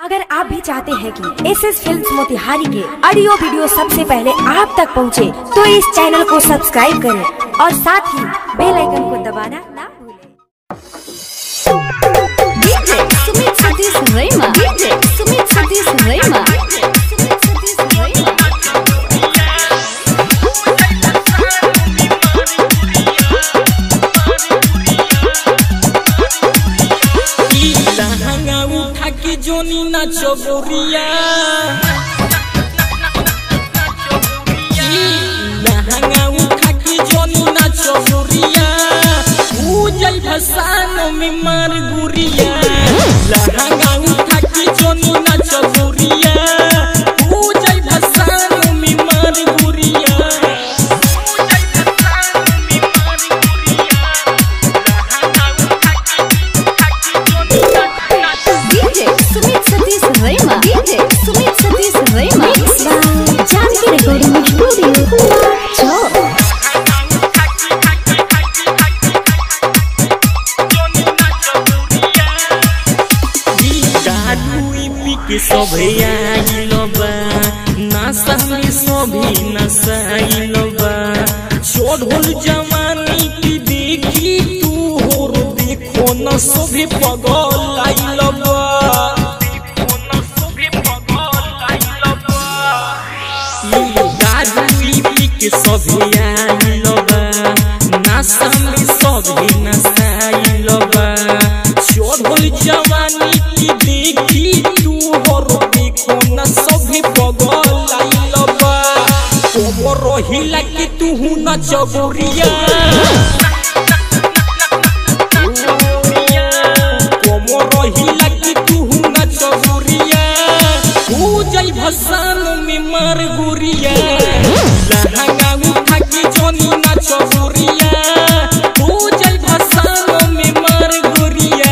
अगर आप भी चाहते हैं कि एसएस फिल्म्स मोतिहारी के ऑडियो वीडियो सबसे पहले आप तक पहुंचे, तो इस चैनल को सब्सक्राइब करें और साथ ही बेल आइकन को दबाना ना भूलें। DJ Sumit Satish Raima, DJ Sumit Satish Raima. जोनी नाचो गोरिया लहंगा उठा के जोनी नाचो गोरिया पूजल भसान में मार गुरिया लहंगा उठा के जोनी नाचो गोरिया पूजल भसान में मार गुरिया सभैयाइलबा नासा में सभी नसाइलबा छोड़ल जवानी की देखी तू होर देखो न सभी पगलाइलबा सभैयाइलबा नासा में सभी नसाइलबा छोड़ल जवानी की देखी हिला के तू नाच गोरिया कोमर हिला के तू नाच गोरिया पूजल भसान में मार गोरिया लहंगा उठा के जोनी नाच गोरिया पूजल भसान में मार गोरिया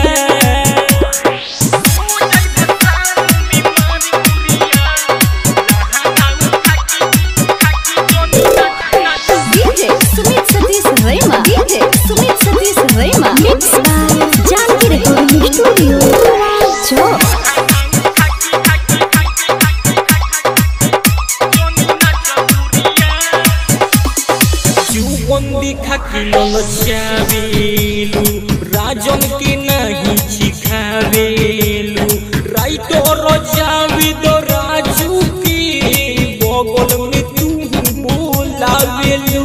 राजन के नहीं छिखावेलू राइतो रोजावी दो राजू के बगल में तू बोलावेलू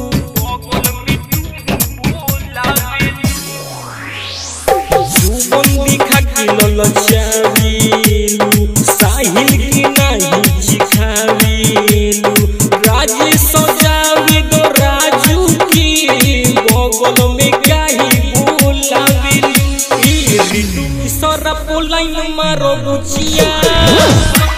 जुबन दिखा के ललचावेलू साहिल के नहीं छिखावेलू राजेश सजावे दो राजू के बगल में सरा पोलाइन मारो बुचिया।